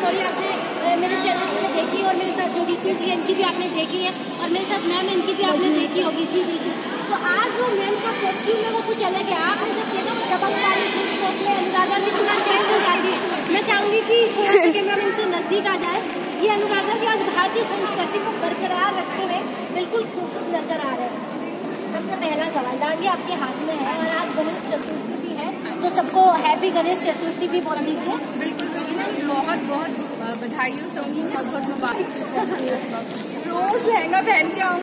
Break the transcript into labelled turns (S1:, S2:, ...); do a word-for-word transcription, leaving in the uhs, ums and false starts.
S1: Story आपने मेरे channel पे देखी और मेरे साथ जो वीडियो थी इनकी भी आपने देखी है और मेरे साथ मैम इनकी भी आपने देखी होगी। जी बिल्कुल। तो आज जो मैम का कॉस्ट्यूम है वो कुछ अलग है। आपने जब देखा वो डबल वाली जींस टॉप में अनुराधा जी पूरा चेंज हो जाती है। मैं चाहूंगी कि थोड़ा सा मैम इनसे नजदीक आ जाए। ये अनुराधा जी आज भारतीय संस्कृति को बरकरार रखते हुए बिल्कुल खूबसूरत नजर आ रहे हैं। सबसे पहला सवाल, डांडिया आपके हाथ में है और आज गणेश चतुर्थी भी है, तो सबको हैप्पी गणेश चतुर्थी भी बोल दीजिए।
S2: बिल्कुल बिल्कुल, बहुत बहुत बधाई हो सभी, बहुत बहुत मुबारक। रोज लहंगा पहन के आऊँ।